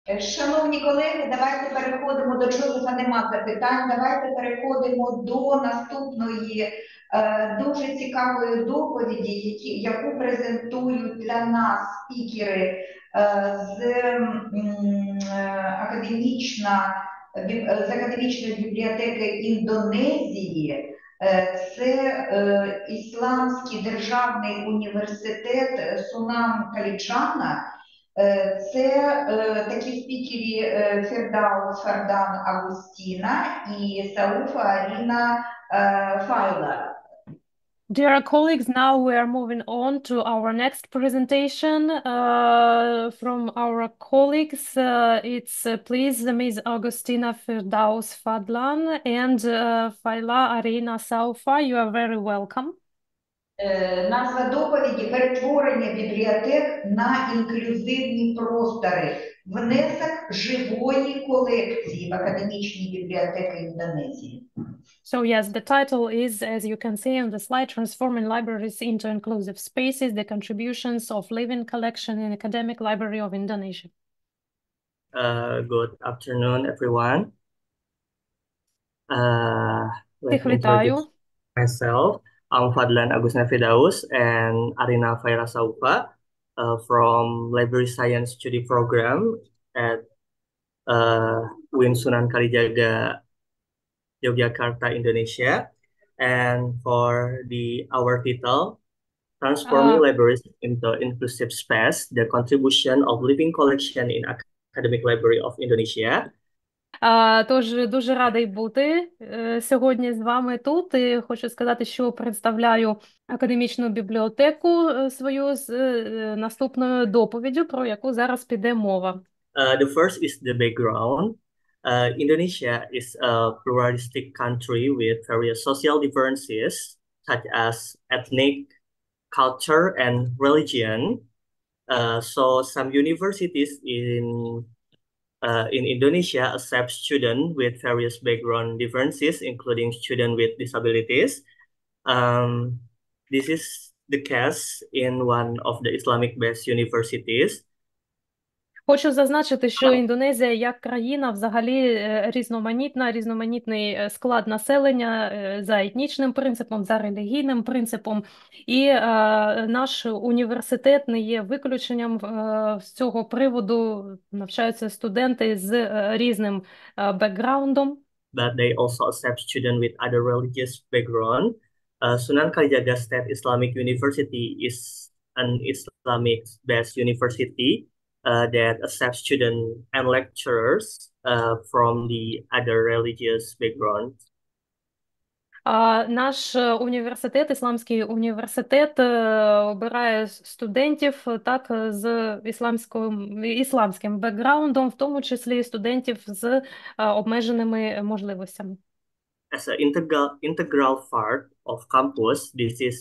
Шановні колеги, давайте переходимо до Джозефа. Нема запитань. Давайте переходимо до наступної дуже цікавої доповіді, яку презентують для нас спікери з академічної бібліотеки Індонезії. Це Ісламський державний університет Сунам Калічана. Це такі спікери Фердаус Фардан Агустіна і Сауфа Аріна Файла. Dear colleagues, now we are moving on to our next presentation from our colleagues. It's please Ms. Agustina Firdaus Fadlan and Faila Arina Saufa. You are very welcome. Назва доповіді «Перетворення бібліотек на інклюзивні простори. Внесок живої колекції в академічні бібліотеки Індонезії». So yes, the title is, as you can see on the slide, Transforming Libraries into Inclusive Spaces, the Contributions of Living Collection in Academic Library of Indonesia. Good afternoon, everyone. Let Всіх me вітаю. introduce myself. I'm Fadlan Agustina Firdaus and Arina Faira Saufa from Library Science Study Program at UIN Sunan Kalijaga, Yogyakarta, Indonesia. And for our title, Transforming Libraries into Inclusive Space, the Contribution of Living Collection in Academic Library of Indonesia. Тож дуже радий бути сьогодні з вами тут. І хочу сказати, що представляю академічну бібліотеку свою з наступною доповіддю, про яку зараз піде мова. The first is the background. Indonesia is a pluralistic country with various social differences, such as ethnic, culture, and religion. So some universities in Indonesia accept students with various background differences, including students with disabilities. This is the case in one of the Islamic-based universities. Хочу зазначити, що Індонезія як країна взагалі різноманітна, різноманітний склад населення за етнічним принципом, за релігійним принципом. І наш університет не є виключенням з цього приводу. Навчаються студенти з різним бекграундом. But they also accept students with other religious background. Sunan Kalijaga State Islamic University is an Islamic-based university that accepts students and lecturers from the other religious backgrounds. Наш університет, Ісламський університет, обирає студентів так з ісламським бекграундом, в тому числі студентів з обмеженими можливостями. As an integral part of campus, this is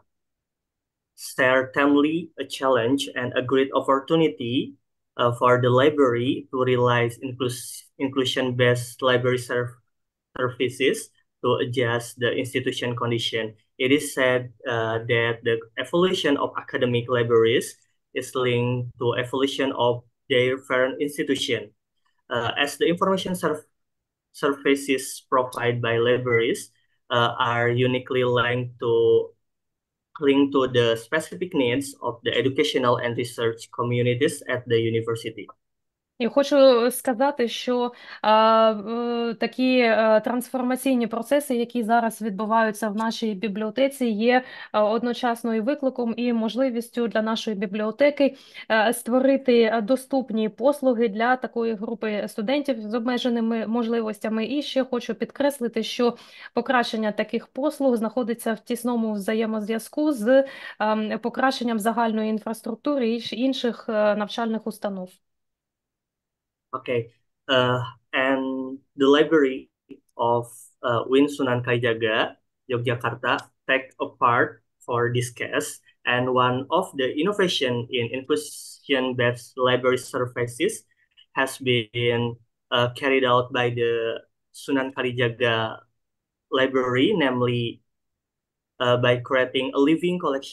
certainly a challenge and a great opportunity for the library to realize inclusion-based library services to adjust the institution condition. It is said that the evolution of academic libraries is linked to evolution of their parent institution. As the information services provided by libraries are uniquely linked to the specific needs of the educational and research communities at the university. І хочу сказати, що такі трансформаційні процеси, які зараз відбуваються в нашій бібліотеці, є одночасно і викликом, і можливістю для нашої бібліотеки створити доступні послуги для такої групи студентів з обмеженими можливостями. І ще хочу підкреслити, що покращення таких послуг знаходиться в тісному взаємозв'язку з покращенням загальної інфраструктури і інших навчальних установ. Okay, and the library of UIN Sunan Kalijaga, Yogyakarta, take a part for this case. And one of the innovation in inclusion-based library services has been carried out by the Sunan Kalijaga Library, namely by creating a living collection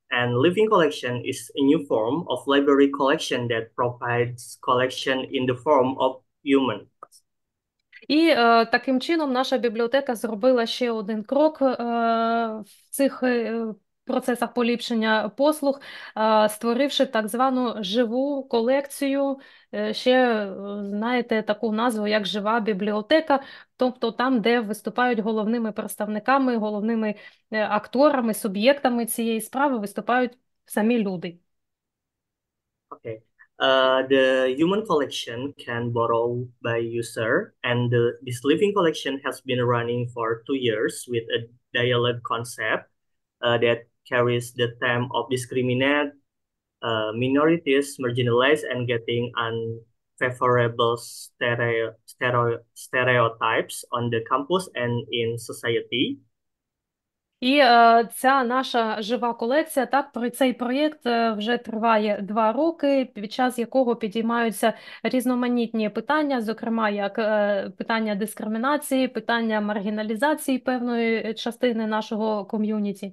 And living collection is a new form of library collection that provides collection in the form of human. І таким чином наша бібліотека зробила ще один крок в цих процесах поліпшення послуг, створивши так звану живу колекцію, ще знаєте таку назву, як жива бібліотека, тобто там, де виступають головними представниками, головними акторами, суб'єктами цієї справи виступають самі люди. Okay. The human collection can borrow by user, and this living collection has been running for 2 years with a dialogue concept that carries the theme of discriminate minorities, marginalized, and getting unfavorable stereotypes on the campus and in society. І ця наша жива колекція, так, про цей проєкт вже триває 2 роки, під час якого підіймаються різноманітні питання, зокрема, як питання дискримінації, питання маргіналізації певної частини нашого ком'юніті.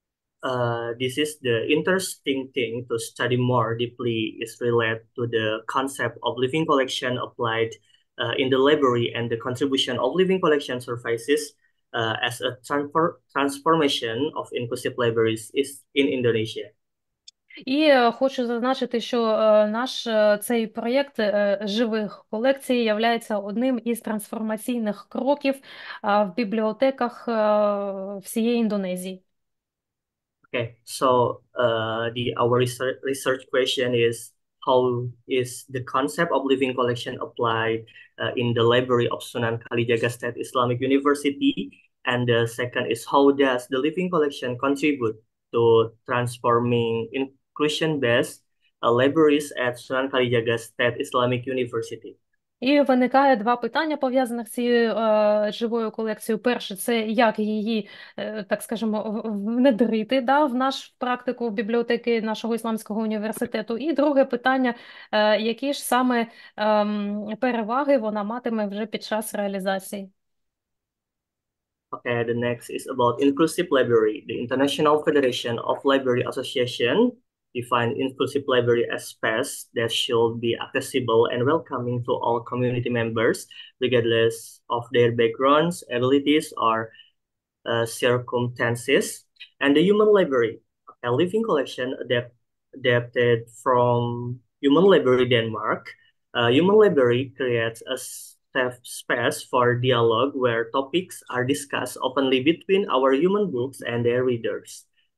This is the interesting thing to study more deeply is related to the concept of living collection applied in the library and the contribution of living collection services as a transformation of inclusive libraries is in Indonesia. І хочу зазначити, що наш цей проєкт живих колекцій являється одним із трансформаційних кроків в бібліотеках всієї Індонезії. Okay, so our research question is how is the concept of living collection applied in the library of Sunan Kalijaga State Islamic University, and the second is how does the living collection contribute to transforming inclusion-based libraries at Sunan Kalijaga State Islamic University. І виникає 2 питання, пов'язаних з цією живою колекцією. Перше, це як її, так скажемо, внедрити в нашу практику в бібліотеки нашого ісламського університету. І друге питання, які ж саме переваги вона матиме вже під час реалізації. Okay, the next is about inclusive library. The International Federation of Library Association define inclusive library as space that should be accessible and welcoming to all community members, regardless of their backgrounds, abilities, or circumstances. And the human library, a living collection adapted from Human Library Denmark. Human Library creates a safe space for dialogue where topics are discussed openly between our human books and their readers.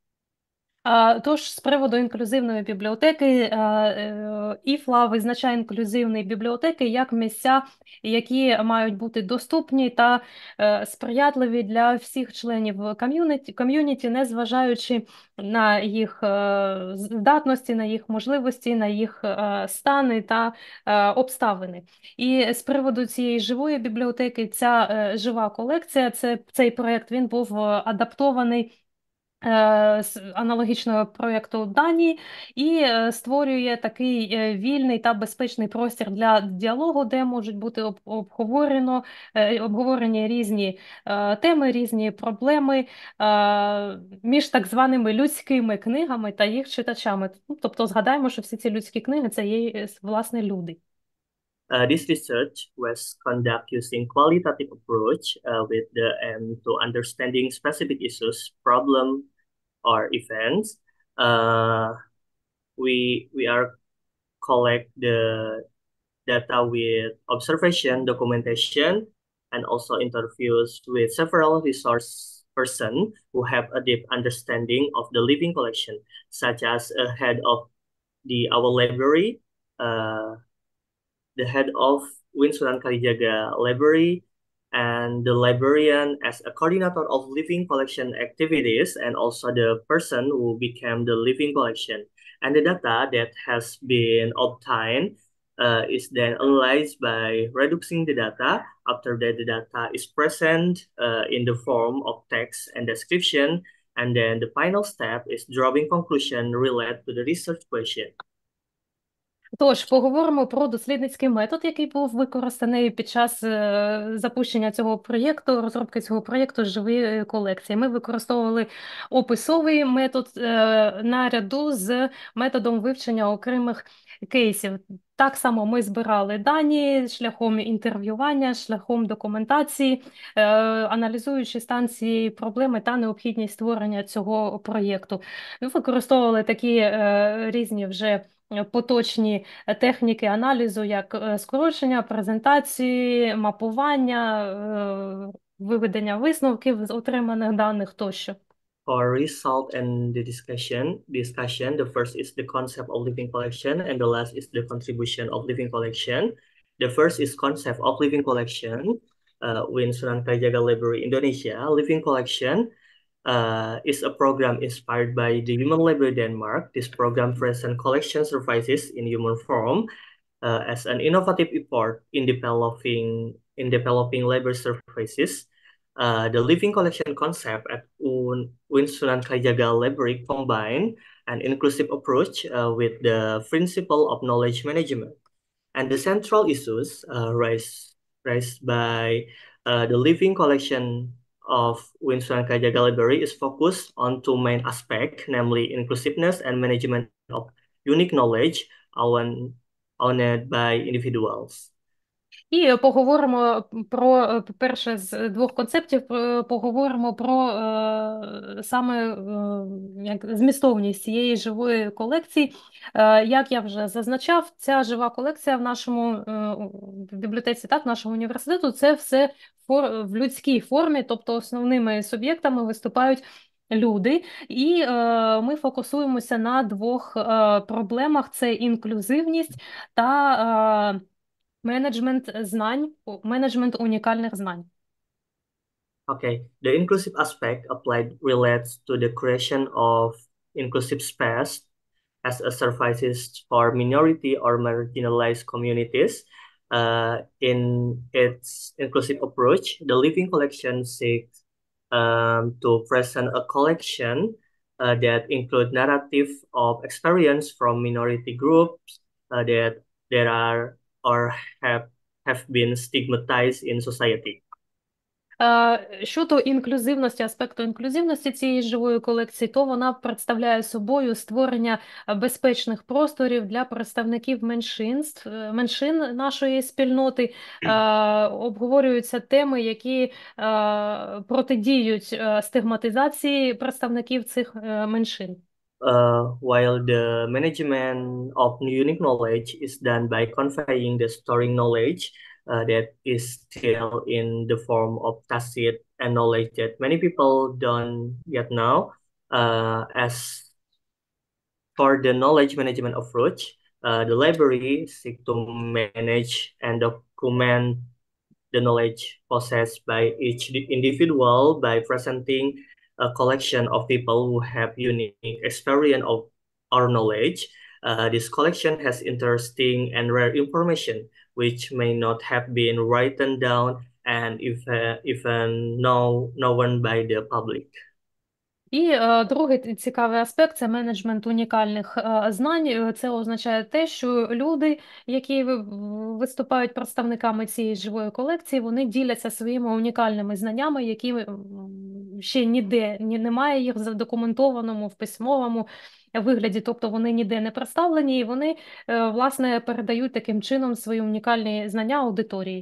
Тож, з приводу інклюзивної бібліотеки, ІФЛА визначає інклюзивні бібліотеки як місця, які мають бути доступні та сприятливі для всіх членів ком'юніті, незважаючи на їх здатності, на їх можливості, на їх стани та обставини. І з приводу цієї живої бібліотеки, ця жива колекція, цей проєкт, він був адаптований з аналогічного проєкту Данії і створює такий вільний та безпечний простір для діалогу, де можуть бути обговорені різні теми, різні проблеми між так званими людськими книгами та їх читачами. Тобто згадаємо, що всі ці людські книги – це є, власне, люди. This research was conducted using qualitative approach with the aim to understanding specific issues, problem, or events. We are collect the data with observation, documentation, and also interviews with several resource person who have a deep understanding of the living collection, such as a head of our library, the head of Win Sunan Kalijaga Library, and the librarian as a coordinator of living collection activities, and also the person who became the living collection. And the data that has been obtained is then analyzed by reducing the data. After that, the data is present in the form of text and description, and then the final step is drawing conclusion related to the research question. Тож, поговоримо про дослідницький метод, який був використаний під час запущення цього проєкту, розробки цього проєкту «Живі колекції». Ми використовували описовий метод наряду з методом вивчення окремих кейсів. Так само ми збирали дані шляхом інтерв'ювання, шляхом документації, аналізуючи стан цієї проблеми та необхідність створення цього проєкту. Ми використовували такі різні вже поточні техніки аналізу, як скорочення, презентації, мапування, виведення висновків з отриманих даних тощо. For result and the discussion, the first is the concept of living collection, and the last is the contribution of living collection. The first is concept of living collection. Win Sunan Kalijaga Library Indonesia, living collection is a program inspired by the Human Library Denmark. This program presents collection services in human form as an innovative effort in developing library services. The living collection concept at Win Sunan Kalijaga Library combine an inclusive approach with the principle of knowledge management. And the central issues raised by the living collection of Win Sunan Kalijaga Library is focused on two main aspects, namely inclusiveness and management of unique knowledge owned by individuals. І поговоримо про перше з двох концептів, поговоримо про саме як змістовність цієї живої колекції. Як я вже зазначав, ця жива колекція в нашому в бібліотеці, так, нашого університету, це все в людській формі, тобто основними суб'єктами виступають люди, і ми фокусуємося на двох проблемах: це інклюзивність та менеджмент знань, менеджмент унікальних знань. Okay, the inclusive aspect applied relates to the creation of inclusive space as a services for minority or marginalized communities. In its inclusive approach, the living collection seeks to present a collection that include narrative of experience from minority groups that are or have been stigmatized in society. Щодо інклюзивності, аспекту інклюзивності цієї живої колекції, то вона представляє собою створення безпечних просторів для представників меншин нашої спільноти. Обговорюються теми, які протидіють стигматизації представників цих меншин. While the management of unique knowledge is done by conveying the storing knowledge that is still in the form of tacit and knowledge that many people don't yet know. As for the knowledge management approach, the library seeks to manage and document the knowledge possessed by each individual by presenting a collection of people who have unique experience of our knowledge. This collection has interesting and rare information which may not have been written down and even known by the public. І другий цікавий аспект – це менеджмент унікальних знань. Це означає те, що люди, які виступають представниками цієї живої колекції, вони діляться своїми унікальними знаннями, які ще ніде немає їх в задокументованому, в письмовому вигляді, тобто вони ніде не представлені, і вони, власне, передають таким чином свої унікальні знання аудиторії.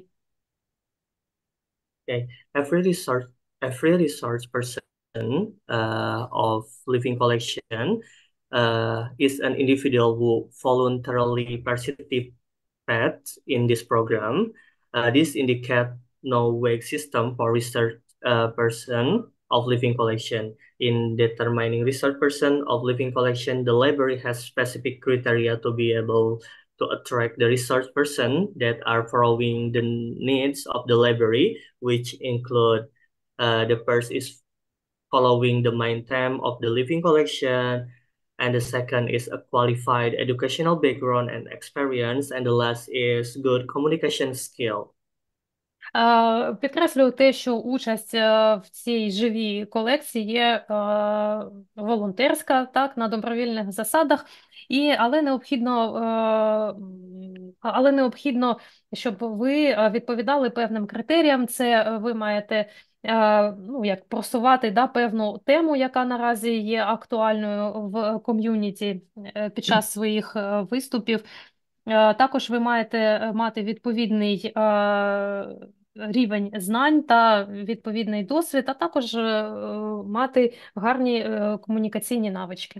Okay. Every resource person of living collection is an individual who voluntarily participates in this program. This indicates no wage system for research person of living collection. In determining research person of living collection, the library has specific criteria to be able to attract the research person that are following the needs of the library, which include the first is following the main theme of the living collection, and the second is a qualified educational background and experience, and the last is good communication skill. Підкреслюю те, що участь в цій живій колекції є волонтерська, так, на добровільних засадах, Але необхідно, щоб ви відповідали певним критеріям. Це ви маєте ну, як просувати певну тему, яка наразі є актуальною в ком'юніті під час своїх виступів. Також ви маєте мати відповідний рівень знань та відповідний досвід, а також мати гарні комунікаційні навички.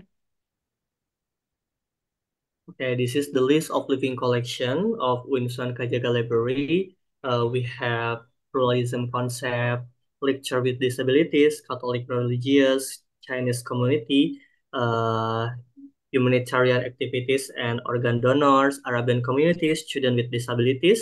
Okay, this is the list of living collection of Winson Kajaga Library. We have pluralism concept, lecture with disabilities, Catholic religious, Chinese community, humanitarian activities and organ donors, Arabian communities, students with disabilities,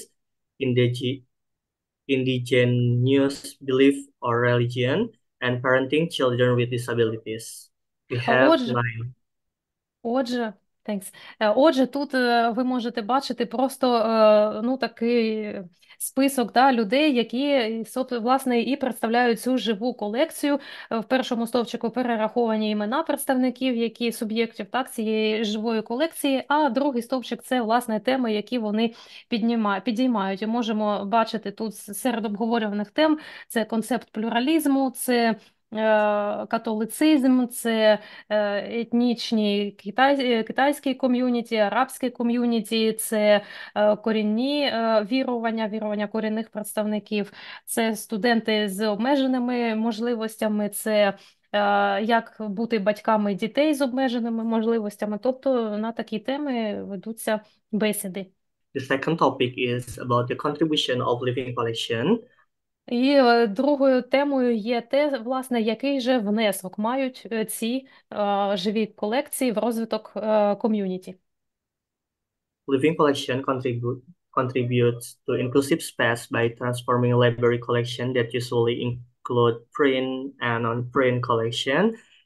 indigenous belief or religion, and parenting children with disabilities. We have Отже, 9. Отже, thanks. Отже, тут ви можете бачити просто ну, такий список людей, які, власне, і представляють цю живу колекцію. В першому стовпчику перераховані імена представників, які суб'єктів цієї живої колекції, а другий стовпчик – це, власне, теми, які вони підіймають. І можемо бачити тут серед обговорюваних тем – це концепт плюралізму, це католицизм, це етнічні китайські ком'юніті, арабські ком'юніті, це корінні вірування корінних представників, це студенти з обмеженими можливостями, це як бути батьками дітей з обмеженими можливостями. Тобто на такі теми ведуться бесіди. The second topic is about the contribution of living collection. І другою темою є те, власне, який же внесок мають ці живі колекції в розвиток ком'юніті. Living collection contributes to inclusive space by transforming library collection that usually include print and non-print collection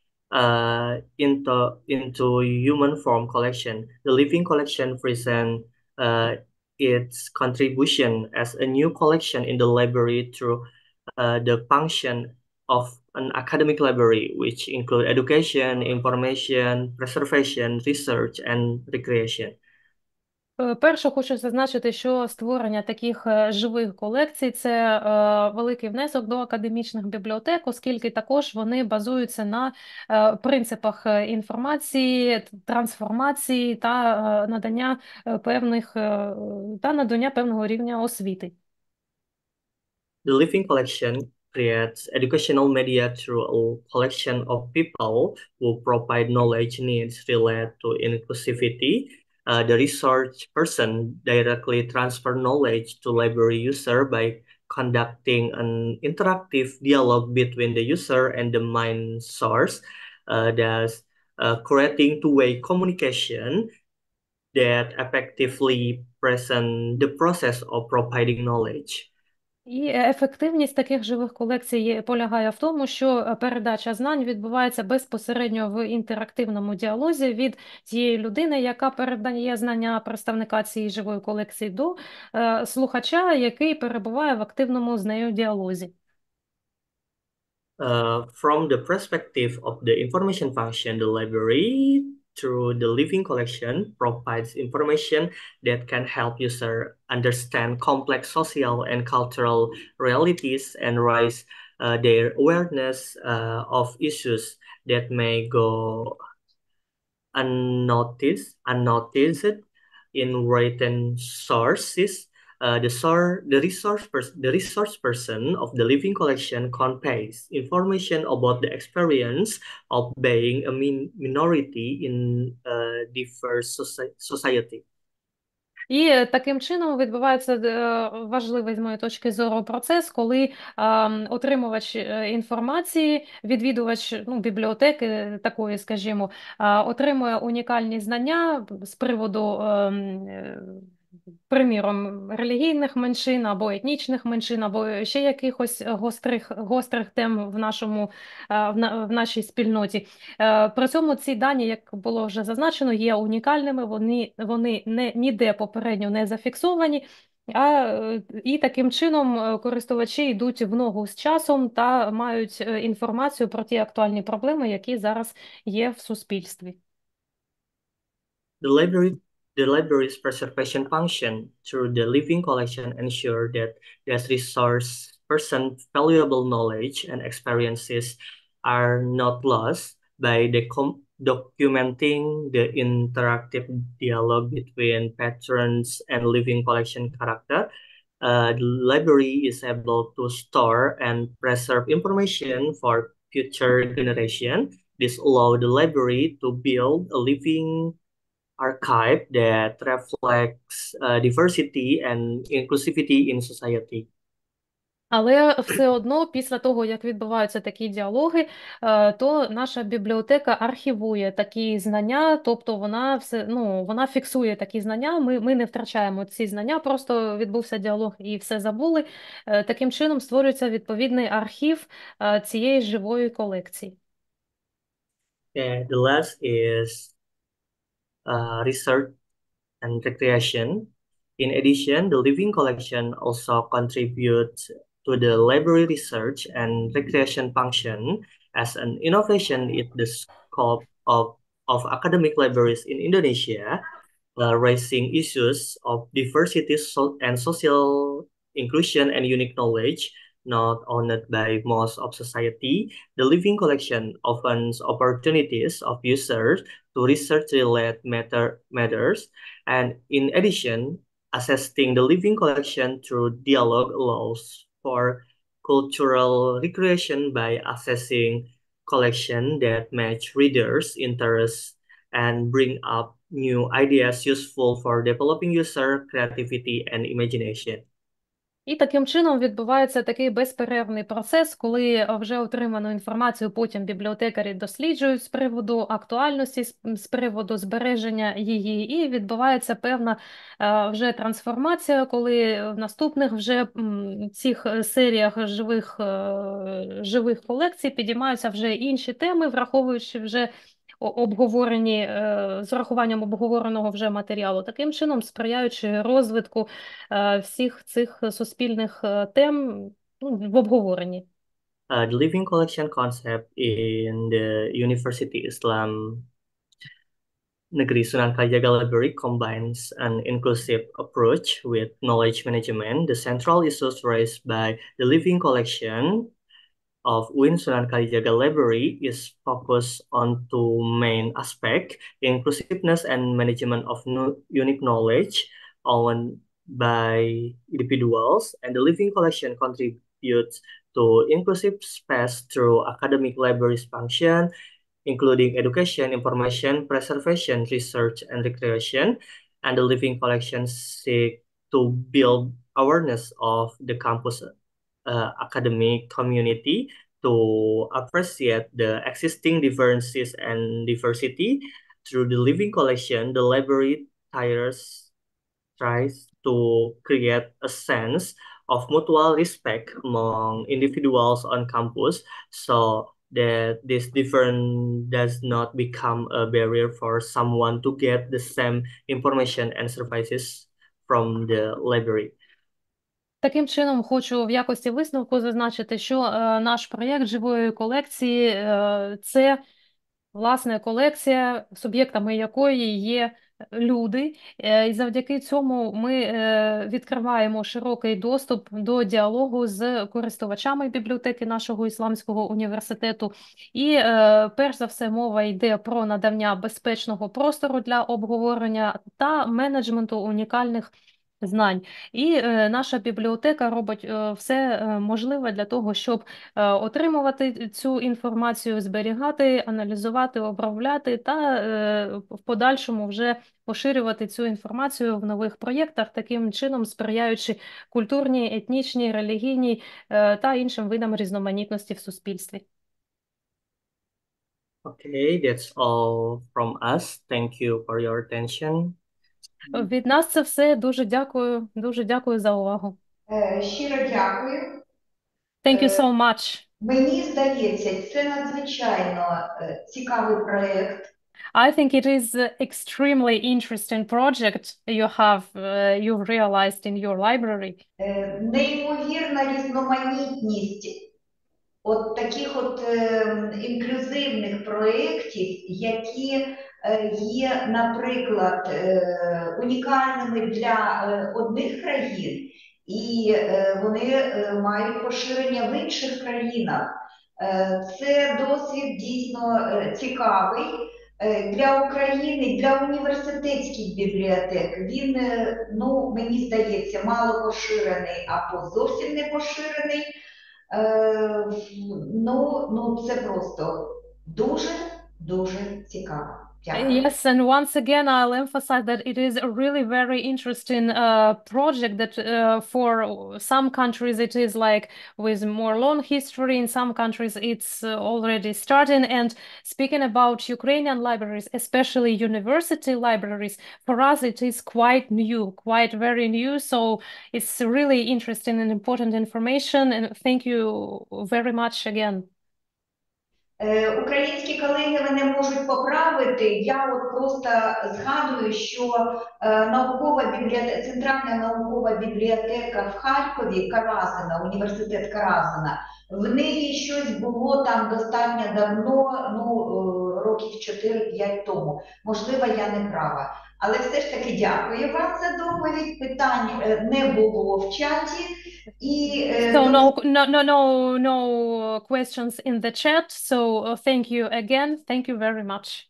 into human form collection. The living collection presents its contribution as a new collection in the library through the function of an academic library, which include education, information, preservation, research, and recreation. Перше, хочу зазначити, що створення таких живих колекцій – це великий внесок до академічних бібліотек, оскільки також вони базуються на принципах інформації, трансформації та надання певного рівня освіти. The living collection creates educational media through a collection of people who provide knowledge needs related to inclusivity. The research person directly transfer knowledge to library user by conducting an interactive dialogue between the user and the mind source, thus creating two-way communication that effectively present the process of providing knowledge. І ефективність таких живих колекцій полягає в тому, що передача знань відбувається безпосередньо в інтерактивному діалозі від тієї людини, яка передає знання представника цієї живої колекції, до слухача, який перебуває в активному з нею діалозі. From the perspective of the information function, the library through the living collection provides information that can help user understand complex social and cultural realities and raise their awareness of issues that may go unnoticed in written sources. The resource person of the living collection conveys information about the experience of being a minority in a diverse society. І таким чином відбувається важливий, з моєї точки зору, процес, коли отримувач інформації, відвідувач бібліотеки такої, скажімо, отримує унікальні знання з приводу приміром, релігійних меншин або етнічних меншин, або ще якихось гострих тем в нашій спільноті. При цьому ці дані, як було вже зазначено, є унікальними, вони ніде попередньо не зафіксовані, і таким чином користувачі йдуть в ногу з часом та мають інформацію про ті актуальні проблеми, які зараз є в суспільстві. The library, the library's preservation function through the living collection ensure that that resource person valuable knowledge and experiences are not lost by the documenting the interactive dialogue between patrons and living collection character. The library is able to store and preserve information for future generation. This allow the library to build a living archive that reflects diversity and inclusivity in society. Але все одно, після того, як відбуваються такі діалоги, то наша бібліотека архівує такі знання, тобто вона все, ну, вона фіксує такі знання. Ми не втрачаємо ці знання, просто відбувся діалог і все забули. Таким чином створюється відповідний архів цієї живої колекції. And the last is research and recreation. In addition, the living collection also contributes to the library research and recreation function as an innovation in the scope of academic libraries in Indonesia, raising issues of diversity and social inclusion and unique knowledge not owned by most of society. The living collection opens opportunities of users to research-related matters, and in addition, assessing the living collection through dialogue allows for cultural recreation by assessing collection that match readers' interests and bring up new ideas useful for developing user creativity and imagination. І таким чином відбувається такий безперервний процес, коли вже отриману інформацію потім бібліотекарі досліджують з приводу актуальності, з приводу збереження її, і відбувається певна вже трансформація, коли в наступних вже цих серіях живих колекцій підіймаються вже інші теми, враховуючи вже обговорені з урахуванням обговореного вже матеріалу, таким чином сприяючи розвитку всіх цих суспільних тем в обговоренні. The living collection concept in the University Islam Negeri Sunan Kalijaga Library combines an inclusive approach with knowledge management. The central issues raised by the living collection of UIN Sunan Kalijaga Library is focused on two main aspects, inclusiveness and management of unique knowledge owned by individuals, and the living collection contributes to inclusive space through academic libraries function, including education, information, preservation, research, and recreation, and the living collection seek to build awareness of the campus academic community to appreciate the existing differences and diversity. Through the living collection, the library tries to create a sense of mutual respect among individuals on campus so that this difference does not become a barrier for someone to get the same information and services from the library. Таким чином, хочу в якості висновку зазначити, що наш проєкт живої колекції це, власне, колекція, суб'єктами якої є люди, і завдяки цьому ми відкриваємо широкий доступ до діалогу з користувачами бібліотеки нашого Ісламського університету. І перш за все мова йде про надання безпечного простору для обговорення та менеджменту унікальних знань. І наша бібліотека робить все можливе для того, щоб отримувати цю інформацію, зберігати, аналізувати, обробляти та в подальшому вже поширювати цю інформацію в нових проєктах, таким чином сприяючи культурній, етнічній, релігійній та іншим видам різноманітності в суспільстві. Okay, that's all from us. Thank you for your attention. Від нас це все. Дуже дякую за увагу. Щиро дякую. Thank you so much. Мені здається, це надзвичайно цікавий проєкт. I think it is an extremely interesting project you've realized in your library. Неймовірна різноманітність от таких от інклюзивних проєктів, які є, наприклад, унікальними для одних країн, і вони мають поширення в інших країнах. Це досвід дійсно цікавий. Для України, для університетських бібліотек він, ну, мені здається, мало поширений або зовсім не поширений. Ну, це просто дуже цікаво. Дякую. Yes, and once again, I'll emphasize that it is a really very interesting project that for some countries it is like with more long history. In some countries it's already starting. And speaking about Ukrainian libraries, especially university libraries, for us it is quite new, quite very new. So it's really interesting and important information. And thank you very much again. Українські колеги мене можуть поправити. Я от просто згадую, що Центральна наукова бібліотека в Харкові, Каразина, університет Каразина, в неї щось було там достатньо давно, років 4-5 тому. Можливо, я не права. Але все ж таки дякую вам за доповідь. Питань не було в чаті. So no questions in the chat. So thank you again. Thank you very much.